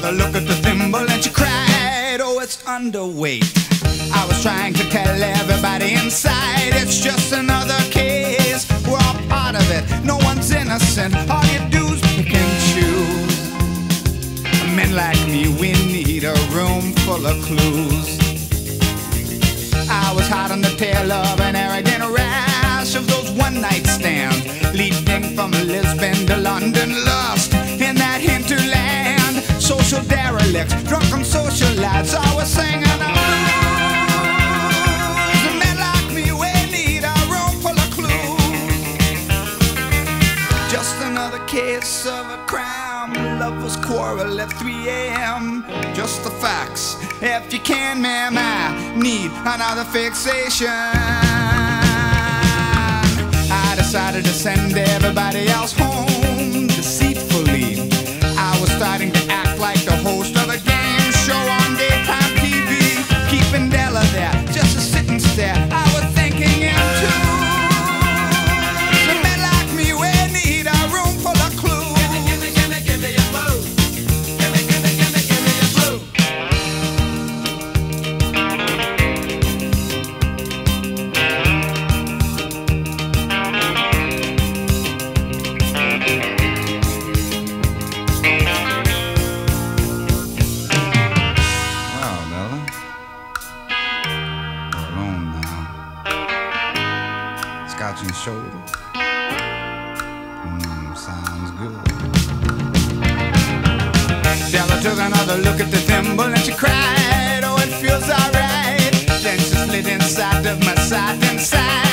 another look at the thimble and she cried, oh, it's underweight. I was trying to tell everybody inside, it's just another case. We're all part of it, no one's innocent. All you do is pick and choose. Men like me, we need a room full of clues. I was hot on the tail of an arrogant rash of those one-night stands, leading from Lisbon to London, lost in that hinterland. Social derelicts, drunken socialites, I was singing the blues. And men like me, we need a room full of clues. Just another case of a crime, lovers quarrel at 3 a.m. Just the facts, if you can, ma'am, I need another fixation. I decided to send everybody else home deceitfully. I was starting to act like the host of a game show on daytime TV, keeping Della there just to sit and stare. I was thinking into some men like me, we need a room full of clues. Give me your blues. Give me your blues. Scotch and shoulder. Sounds good. Della took another look at the thimble and she cried, oh, it feels alright. Then she slid inside of my side inside.